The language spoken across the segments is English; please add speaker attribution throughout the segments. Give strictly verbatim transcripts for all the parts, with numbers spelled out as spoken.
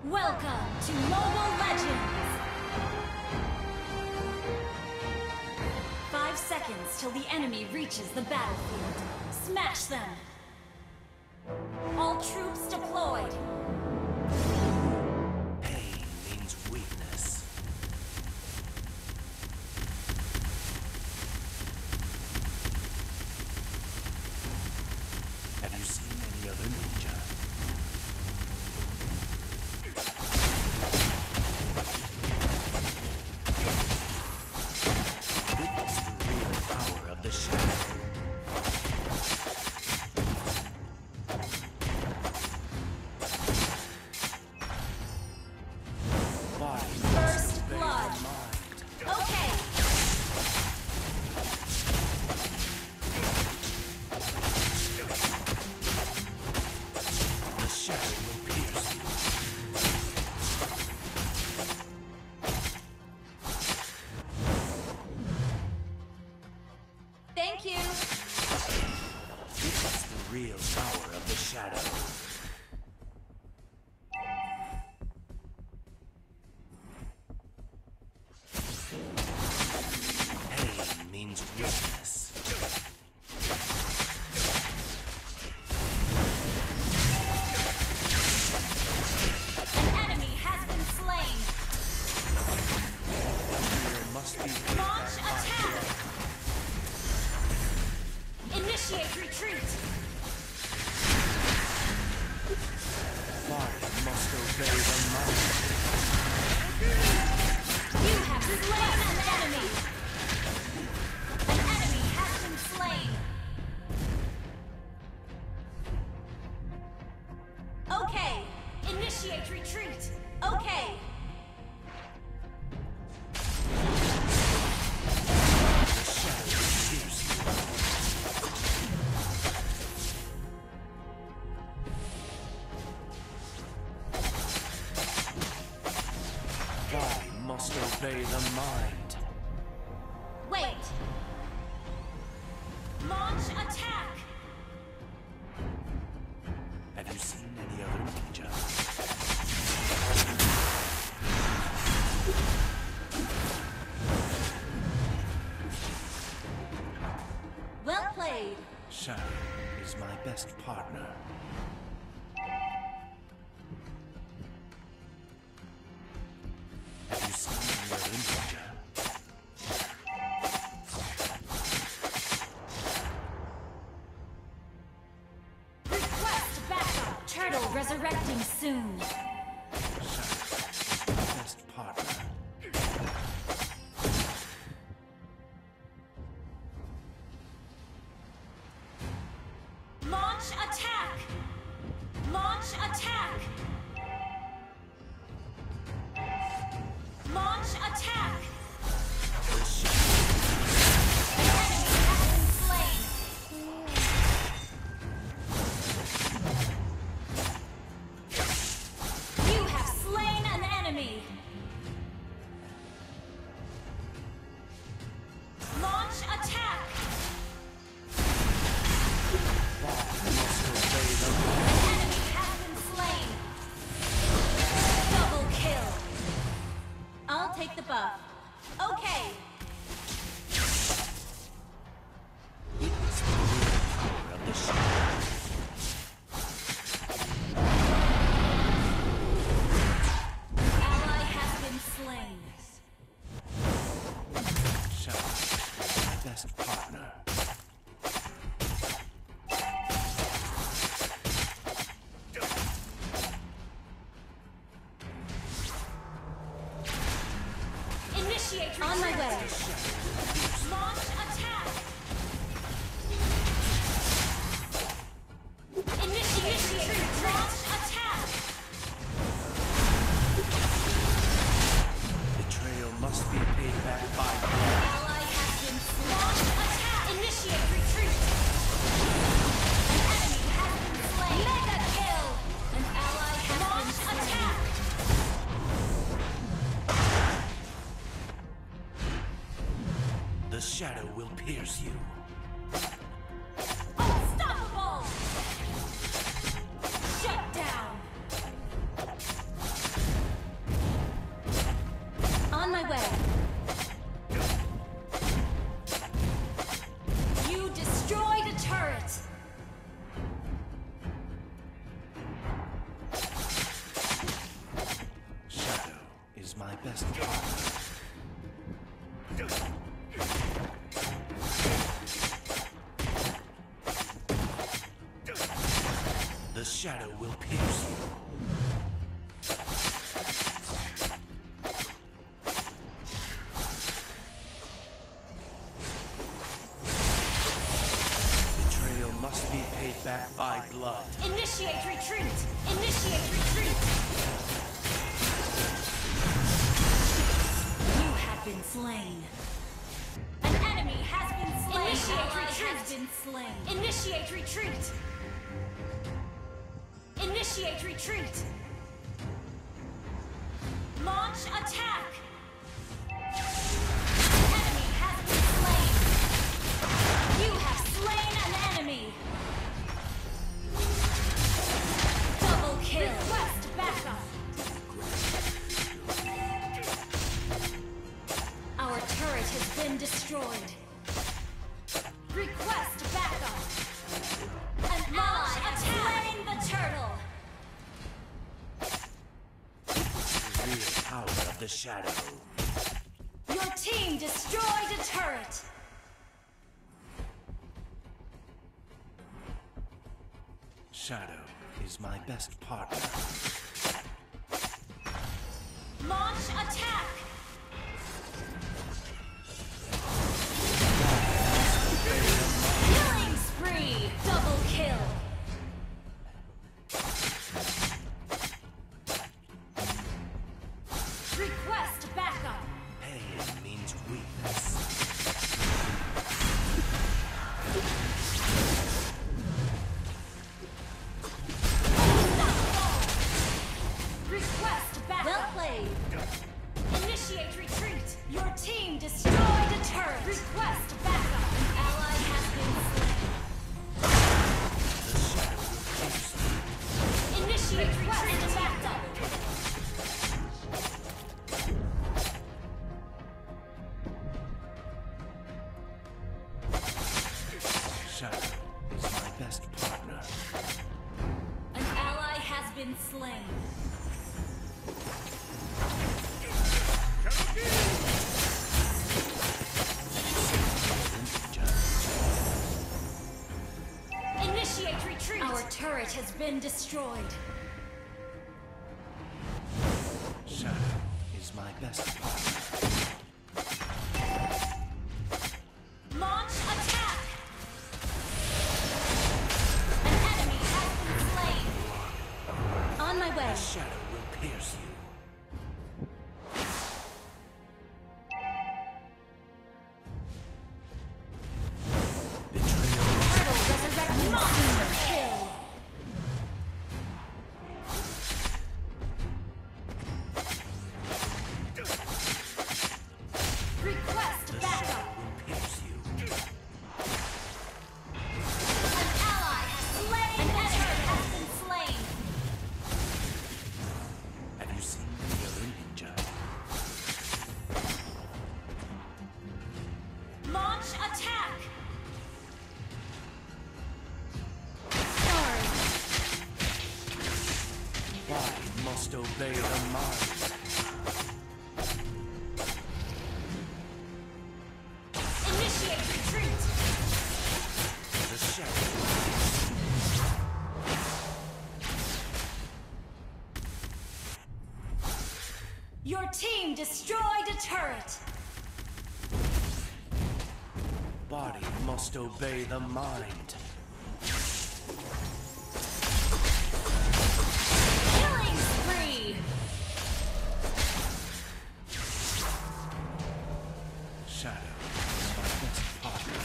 Speaker 1: Welcome to Mobile Legends! Five seconds till the enemy reaches the battlefield. Smash them! All troops deployed!
Speaker 2: Pain means weakness. Have you seen any other ninja? Witness the real power of the shadow.
Speaker 1: First blood. Okay.
Speaker 2: The shadow will pierce you.
Speaker 1: Thank you.
Speaker 2: Witness the real power of the shadow. Pain means weakness.
Speaker 1: An enemy has been slain.
Speaker 2: There must be
Speaker 1: Launch attack. Initiate retreat.
Speaker 2: Body must obey the mind.
Speaker 1: You have slain an enemy. An enemy has been slain. Okay. Initiate retreat. Okay.
Speaker 2: The shadow will pierce you. Body must obey the mind.
Speaker 1: Wait. Launch attack.
Speaker 2: Have you seen any other ninja?
Speaker 1: Well played.
Speaker 2: Shadow is my best partner. Have you seen any other ninja?
Speaker 1: Request backup. Turtle resurrecting soon.
Speaker 2: Shadow is my best partner.
Speaker 1: Launch attack. Launch attack. Launch attack.
Speaker 2: The shadow
Speaker 1: An enemy has been slain. You have slain an enemy. Launch attack.
Speaker 2: must obey the mind.
Speaker 1: An enemy has been slain. Double kill. I'll take the buff. Okay.
Speaker 2: Witness the real power of the shadow.
Speaker 1: Ally has been slain.
Speaker 2: Shadow is my best partner.
Speaker 1: Initiate retreat. On my way. Launch attack. Initiate retreat. Launch attack.
Speaker 2: Betrayal must be paid back by
Speaker 1: Ally has been slain. Launch attack. Initiate retreat. An enemy has been slain. Mega kill. An ally has Launch been slain. Attack.
Speaker 2: the shadow will pierce you.
Speaker 1: Unstoppable. Shut down. way. You destroyed a turret.
Speaker 2: Shadow is my best partner. The shadow will pierce you. Betrayal must be paid back by blood.
Speaker 1: Initiate retreat. Initiate retreat. You have been slain. An enemy has been slain. Initiate retreat. Has been slain. Initiate retreat. Initiate retreat. Launch attack. An enemy has been slain. You have slain an enemy. Double kill. Request backup. Our turret has been destroyed. Request backup. An ally has slain the turtle.
Speaker 2: The real power of the shadow.
Speaker 1: Your team destroyed a turret.
Speaker 2: Shadow is my best partner.
Speaker 1: Launch attack. Killing spree. Double kill. Request backup.
Speaker 2: Pain means weakness.
Speaker 1: Request backup. Well played. Initiate retreat. Your team destroyed a turret. Request backup. An ally has been
Speaker 2: The shadow will pierce you.
Speaker 1: slain. Initiate retreat. Backup.
Speaker 2: Shadow is my best partner.
Speaker 1: An ally has been slain. Initiate retreat. Our turret has been destroyed.
Speaker 2: Shadow is my best partner.
Speaker 1: Launch attack. An enemy has been slain. On my way.
Speaker 2: The shadow will pierce you. Betrayal.
Speaker 1: Turtle resurrect monster kill. Request
Speaker 2: The
Speaker 1: backup.
Speaker 2: shadow will pierce you.
Speaker 1: An ally has slain. An enemy has been slain.
Speaker 2: Have you seen the other ninja?
Speaker 1: Launch attack. Sorry.
Speaker 2: Body must obey the mind.
Speaker 1: Initiate retreat.
Speaker 2: The shadow.
Speaker 1: Your team destroyed a turret.
Speaker 2: Body must obey the mind.
Speaker 1: Killing spree.
Speaker 2: Shadow is my best partner.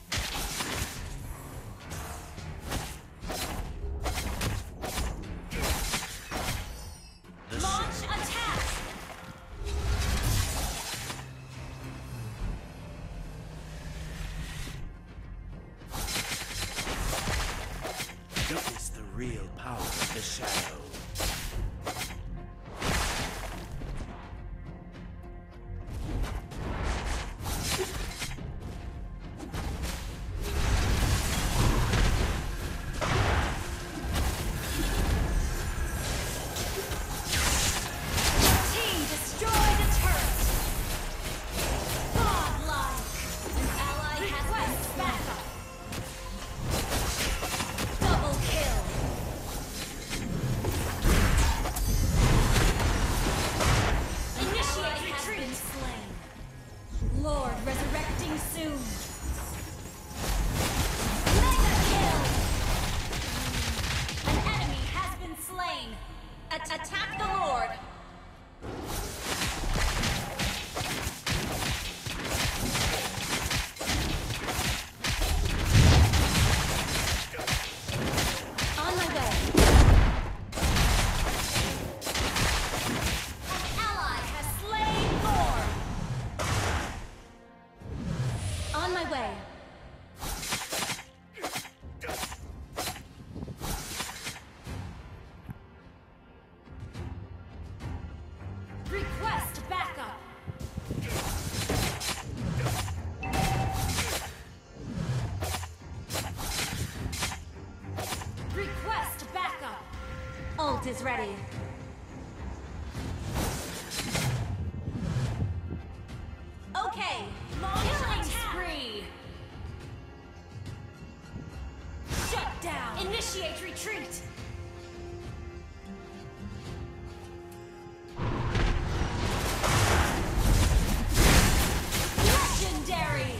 Speaker 2: The
Speaker 1: Launch
Speaker 2: shadow.
Speaker 1: attack.
Speaker 2: Witness the real power of the shadow.
Speaker 1: Ending soon. Mega kill. An enemy has been slain. A- attack the Lord. On my way. An ally has slain Thor. On my way. Request backup. Request backup. Ult is ready. Okay, killing spree. Shut down. Initiate retreat. Legendary.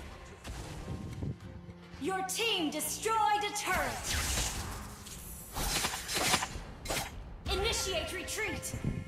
Speaker 1: Your team destroyed a turret. Initiate retreat.